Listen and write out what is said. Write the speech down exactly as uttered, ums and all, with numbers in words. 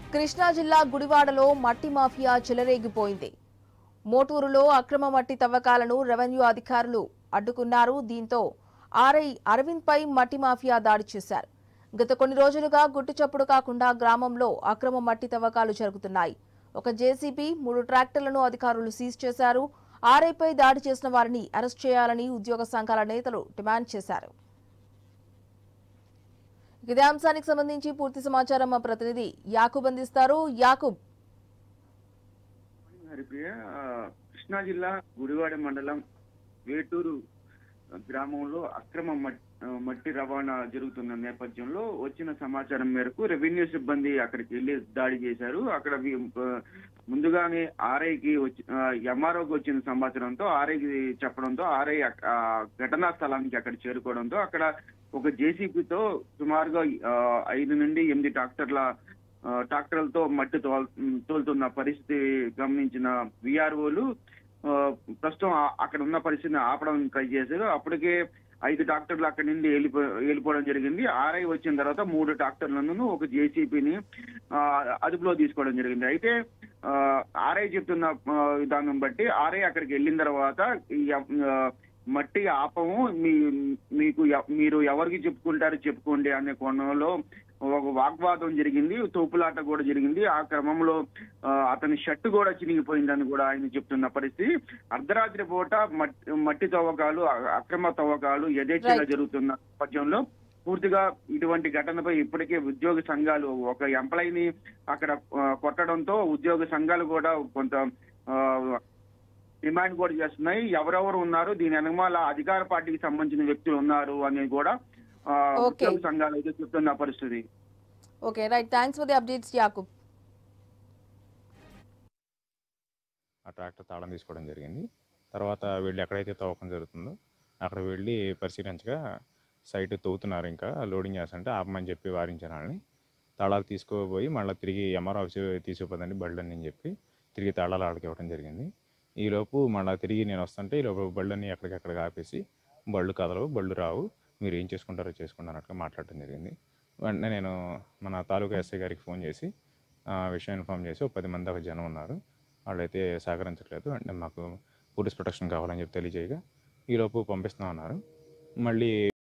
కృష్ణా జిల్లా గుడివాడలో మట్టి మాఫియా చెలరేగిపోయింది. మోటూరులో అక్రమ మట్టి తవ్వకాలను రెవెన్యూ అధికారులు అడ్డుకున్నారు. దీంతో ఆర్ఐ అరవింద్ పై మట్టి మాఫియా దాడి చేశారు. గత కొన్ని రోజులుగా గుట్టుచప్పుడు కాకుండా గ్రామంలో అక్రమ మట్టి తవ్వకాలు జరుగుతున్నాయి. ఒక జేసీబీ, మూడు ట్రాక్టర్లను అధికారులు సీజ్ చేశారు. ఆర్ఐపై దాడి చేసిన వారిని అరెస్ట్ చేయాలని ఉద్యోగ సంఘాల నేతలు డిమాండ్ చేశారు. ఇదే అంశానికి సంబంధించి పూర్తి సమాచారం మా ప్రతినిధి యాకూబ్ అందిస్తారు. యాకూబ్, హరిప్రియ, కృష్ణా జిల్లా గుడివాడ మండలం వేటూరు గ్రామంలో అక్రమ మట్టి రవాణా జరుగుతున్న నేపథ్యంలో వచ్చిన సమాచారం మేరకు రెవెన్యూ సిబ్బంది అక్కడికి వెళ్లి దాడి చేశారు. అక్కడ ముందుగానే ఆర్ఐకి వచ్చి ఎంఆర్ఓకి వచ్చిన సమాచారంతో ఆర్ఐకి చెప్పడంతో ఆర్ఐ ఘటనా స్థలానికి అక్కడ చేరుకోవడంతో అక్కడ ఒక జేసీబీతో సుమారుగా ఐదు నుండి ఎనిమిది ట్రాక్టర్ల ట్రాక్టర్లతో మట్టి తోల్ తోలుతున్న పరిస్థితి గమనించిన విఆర్ఓలు ప్రస్తుతం అక్కడ ఉన్న పరిస్థితిని ఆపడానికి ట్రై చేశారు. అప్పటికే ఐదు ట్రాక్టర్లు అక్కడి నుండి వెళ్ళిపో వెళ్ళిపోవడం జరిగింది. ఆర్ఐ వచ్చిన తర్వాత మూడు ట్రాక్టర్లను ఒక జేసీబీని అదుపులో తీసుకోవడం జరిగింది. అయితే ఆర్ఐ చెప్తున్న విధానం బట్టి ఆర్ఐ అక్కడికి వెళ్ళిన తర్వాత మట్టి ఆపము, మీ మీకు మీరు ఎవరికి చెప్పుకుంటారో చెప్పుకోండి అనే కోణంలో ఒక వాగ్వాదం జరిగింది, తోపులాట కూడా జరిగింది. ఆ క్రమంలో అతని షర్టు కూడా చినిగిపోయిందని కూడా ఆయన చెప్తున్న పరిస్థితి. అర్ధరాత్రి పూట మట్టి మట్టి తవ్వకాలు, అక్రమ తవ్వకాలు యథేచ్ఛగా జరుగుతున్న నేపథ్యంలో పూర్తిగా ఇటువంటి ఘటనపై ఇప్పటికే ఉద్యోగ సంఘాలు ఒక ఎంప్లాయీని అక్కడ కొట్టడంతో ఉద్యోగ సంఘాలు కూడా కొంత డిమాండ్ కూడా చేస్తున్నాయి. ఎవరెవరు ఉన్నారు, దీని వెనకాల అధికార పార్టీకి సంబంధించిన వ్యక్తులు ఉన్నారు అనేది కూడా ఉద్యోగ సంఘాలు అయితే చెప్తున్న పరిస్థితి. Okay, right. Thanks for the updates Yakub. ఆ ట్రాక్టర్ తాళం తీసుకోవడం జరిగింది. తర్వాత వీళ్ళు ఎక్కడైతే తవ్వకం జరుగుతుందో అక్కడ వెళ్ళి పరిశీలించగా సైట్ తవ్వుతున్నారు, ఇంకా లోడింగ్ చేస్తుంటే ఆపమని చెప్పి వారించాను. వాళ్ళని తాళాలు తీసుకోపోయి మళ్ళీ తిరిగి ఎంఆర్ ఆఫీస్ తీసుకుపోదండి బళ్ళని అని చెప్పి తిరిగి తాళాలు ఆడికి ఇవ్వడం జరిగింది. ఈలోపు మళ్ళీ తిరిగి నేను వస్తుంటే ఈలోపు బళ్ళని ఎక్కడికెక్కడికి ఆపేసి బళ్ళు కదలవు, బళ్ళు రావు, మీరు ఏం చేసుకుంటారో చేసుకుంటారు అన్నట్టుగా మాట్లాడటం జరిగింది. వెంటనే నేను మన తాలూకా ఎస్ఐ గారికి ఫోన్ చేసి ఆ విషయం ఇన్ఫామ్ చేసి ఒక పది మంది దాకా జనం ఉన్నారు, వాళ్ళైతే సహకరించట్లేదు, అంటే మాకు పోలీస్ ప్రొటెక్షన్ కావాలని చెప్పి తెలియజేయగా ఈలోపు పంపిస్తున్నాం అన్నారు. మళ్ళీ